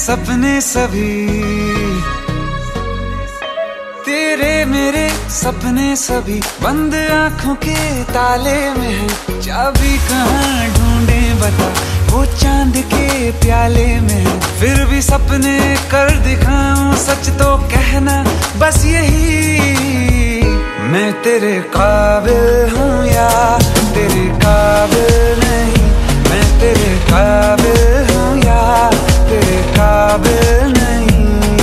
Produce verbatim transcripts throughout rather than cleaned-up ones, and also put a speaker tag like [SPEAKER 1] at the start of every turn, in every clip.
[SPEAKER 1] सपने सभी, तेरे मेरे सपने सभी बंद आंखों के ताले में है। चाबी कहाँ ढूंढे बता, वो चांद के प्याले में है। फिर भी सपने कर दिखाऊं, सच तो कहना बस यही, मैं तेरे काबिल हूँ या तेरे काबिल नहीं। मैं तेरे काबिल हूँ या तेरे काबिल नहीं।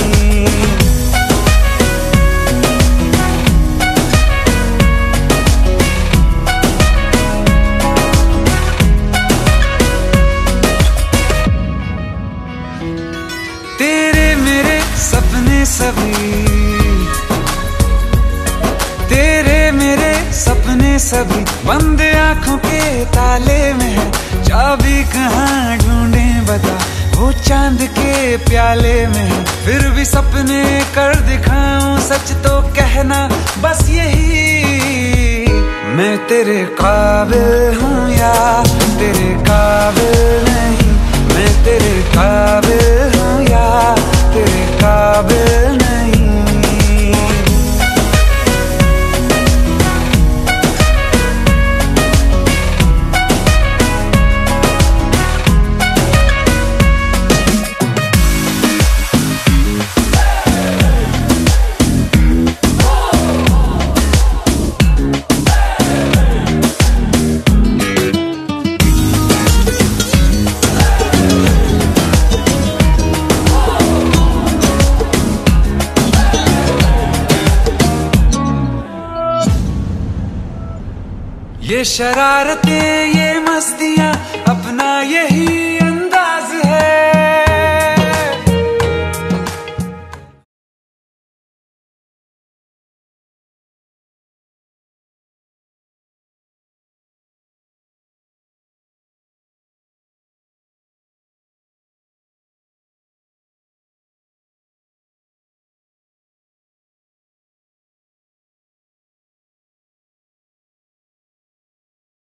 [SPEAKER 1] तेरे मेरे सपने सभी, तेरे मेरे सपने सभी बंद आंखों के ताले में है। चाबी कहाँ ढूंढे बता, वो चांद के प्याले में है। फिर भी सपने कर दिखाऊं, सच तो कहना बस यही, मैं तेरे काबिल हूँ या तेरे काबिल नहीं। मैं तेरे काबिल हूँ या तेरे काबिल नहीं। ये शरारतें ये मस्तियाँ अपना यही